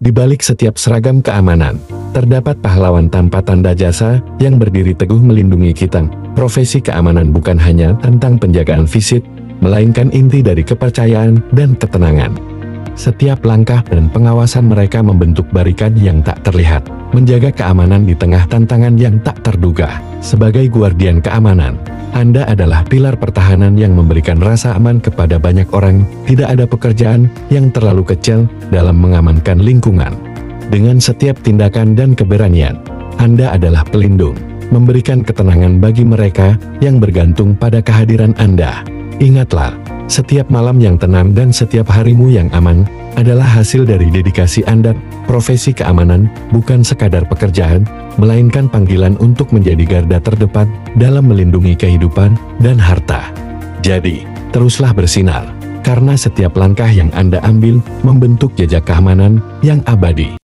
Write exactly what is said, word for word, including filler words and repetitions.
Di balik setiap seragam keamanan, terdapat pahlawan tanpa tanda jasa yang berdiri teguh melindungi kita. Profesi keamanan bukan hanya tentang penjagaan fisik, melainkan inti dari kepercayaan dan ketenangan. Setiap langkah dan pengawasan mereka membentuk barikan yang tak terlihat, menjaga keamanan di tengah tantangan yang tak terduga. Sebagai guardian keamanan, Anda adalah pilar pertahanan yang memberikan rasa aman kepada banyak orang. Tidak ada pekerjaan yang terlalu kecil dalam mengamankan lingkungan. Dengan setiap tindakan dan keberanian, Anda adalah pelindung, memberikan ketenangan bagi mereka yang bergantung pada kehadiran Anda. Ingatlah, setiap malam yang tenang dan setiap harimu yang aman adalah hasil dari dedikasi Anda. Profesi keamanan bukan sekadar pekerjaan, melainkan panggilan untuk menjadi garda terdepan dalam melindungi kehidupan dan harta. Jadi, teruslah bersinar, karena setiap langkah yang Anda ambil membentuk jejak keamanan yang abadi.